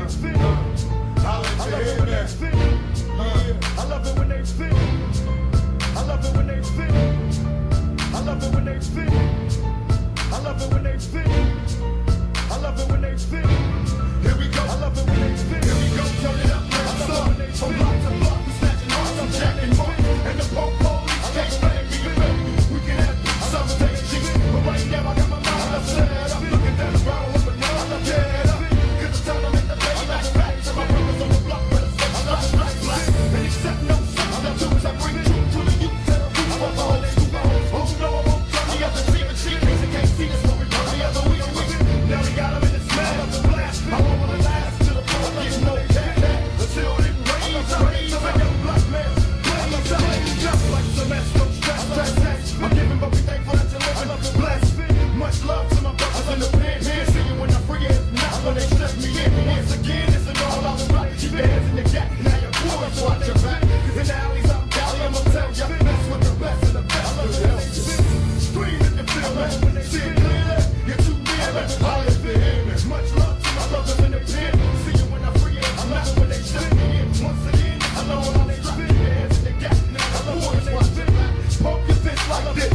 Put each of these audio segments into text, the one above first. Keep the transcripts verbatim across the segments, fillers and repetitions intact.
they fit. I love it when they fit. I love it when they fit. I love it when they fit. I love it when they fit. I love it when they fit. I love it when they fit. Here we go. I love it when they fit. Here we go. Turn it up, man. I love it when they fit. From block to block, we snatching on some Jack and Mark. And the pole police can't blame me. We can have some day cheap, but right now I got my mind upset. I'm looking down the road with my nose up, get up. Cause it's time to make the baby back back. So my brothers on the block, but it's such a lot of black, black. And except no son, all I do is I bring truth to the youth. Tell them who I'm all they do. Oh no, I won't turn the other cheek and cheek. They can't see this when we run the other week. Now we got them in the smell of the blast. I won't wanna last till the point get no cat. Until it rains, I raise a young black man. Blaze, I blaze just like some Astro stress, stress, stress. I'm giving, but we thankful that you're living. Blessed. Much love to my brothers in the pen. Here, see you when I free it. Not when they stress me in. Once again, this is all I was right. Keep your hands in your gap. Now you're poor, so watch your back. In the alleys, I'm Cali, I'ma tell ya. Mess with the best and the best. I love it when they spit. Scream if you feel it. When they see it clearly, you're too near it. I live it. Much love to my brothers in the pen. See you when I free it. I'm not when they stress me in. Once again, I know how they drop. Keep your hands in your gap. Now I love it when they spit. Pump your fist like this.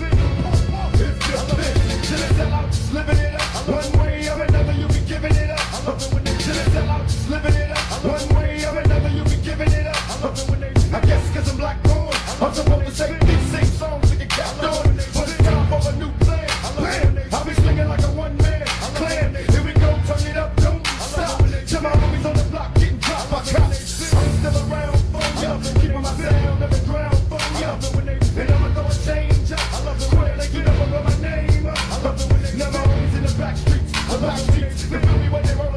Living it up, one way or another, you be giving it up. I love it when they chill it out. Living it up, one way or another, you be giving it up. I love it when they. I guess 'cause I'm black born, I'm supposed to say these same songs to get capped on. But it's time for a new plan. Plan. I'll be slinging like a one man clan. Here we go, turn it up, don't stop. Till my homies on the block getting dropped by cops. I'm still around for ya, keeping my sound on the ground for ya. And I'ma throw a change up. I love it when they get up and run my name up. I love it when they. Now my homies in the back streets, the back streets, they feel me when they were